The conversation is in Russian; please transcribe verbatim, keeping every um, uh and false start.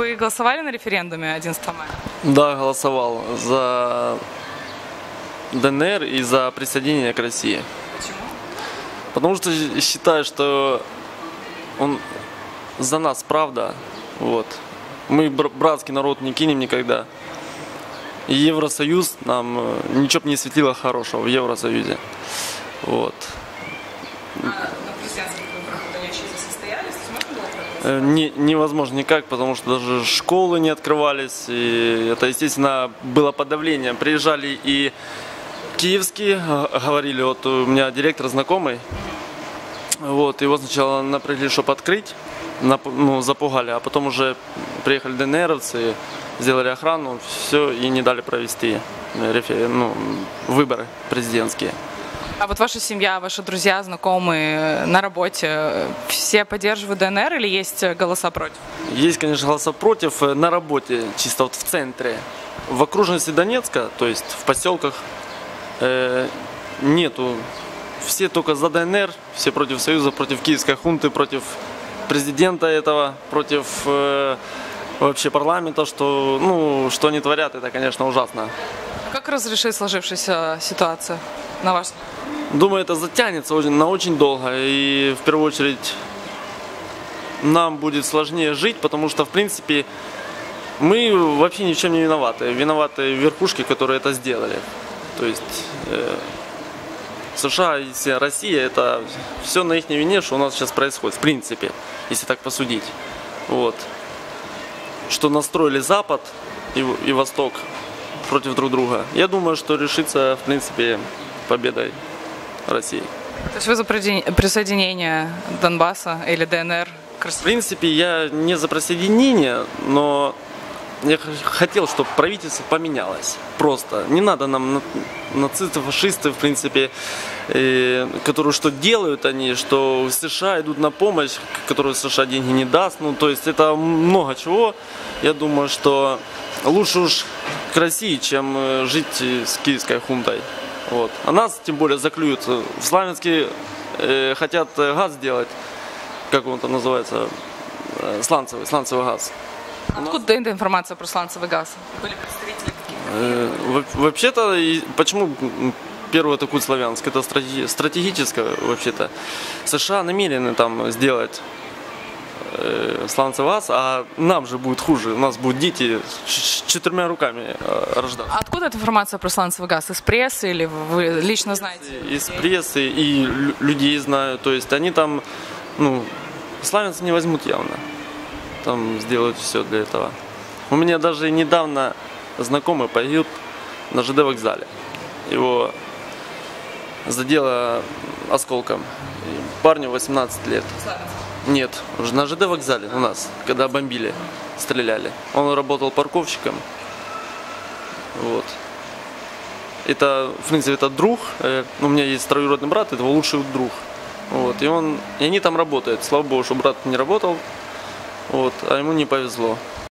Вы голосовали на референдуме одиннадцатого мая? Да, голосовал за ДНР и за присоединение к России. Почему? Потому что считаю, что он за нас, правда. Вот. Мы братский народ не кинем никогда. И Евросоюз нам ничего бы не светило хорошего в Евросоюзе. Вот. А на президентских выборах они еще состоялись? Можно было проголосовать? Не, невозможно никак, потому что даже школы не открывались. И это, естественно, было подавление. Приезжали и киевские, говорили, вот у меня директор знакомый. Вот, его сначала напрягли, чтобы открыть, ну, запугали, а потом уже приехали ДНРовцы, сделали охрану, все, и не дали провести ну, выборы президентские. А вот ваша семья, ваши друзья, знакомые на работе, все поддерживают ДНР или есть голоса против? Есть, конечно, голоса против на работе, чисто вот в центре. В окружности Донецка, то есть в поселках, э, нету. Все только за ДНР, все против Союза, против киевской хунты, против президента этого, против э, вообще парламента, что, ну, что они творят, это, конечно, ужасно. А как разрешить сложившуюся ситуацию, на ваш взгляд? Думаю, это затянется очень, на очень долго, и в первую очередь нам будет сложнее жить, потому что, в принципе, мы вообще ни в чем не виноваты. Виноваты верхушки, которые это сделали. То есть э, США и Россия, это все на их вине, что у нас сейчас происходит, в принципе, если так посудить. Вот. Что настроили Запад и, и Восток против друг друга. Я думаю, что решится, в принципе, победой России. То есть вы за присоединение Донбасса или ДНР к России? В принципе, я не за присоединение, но я хотел, чтобы правительство поменялось. Просто. Не надо нам нацисты, фашисты, в принципе, э, которые что делают они, что в США идут на помощь, которую США деньги не даст. Ну, то есть это много чего. Я думаю, что лучше уж к России, чем жить с киевской хунтой. Вот. А нас, тем более, заклюют. В Славянске э, хотят газ сделать, как он там называется, э, сланцевый, сланцевый газ. Откуда эта информация про сланцевый газ? Были представители каких-то? Вообще-то, почему первый атакует Славянск? Это стратегическое, вообще-то. США намерены там сделать сланцевый газ, а нам же будет хуже. У нас будут дети с четырьмя руками рождаться. А откуда эта информация про сланцевый газ? Из прессы или вы лично знаете? Из прессы и людей знаю. То есть они там, ну, славянцы не возьмут явно. Там сделают все для этого. У меня даже недавно знакомый погиб на ЖД вокзале. Его задело осколком. Парню восемнадцать лет. Нет, уже на ЖД вокзале у нас, когда бомбили, стреляли. Он работал парковщиком. Вот. Это, в принципе, это друг. У меня есть троюродный брат, это его лучший друг. Вот. И, он, и они там работают. Слава богу, что брат не работал. Вот, а ему не повезло.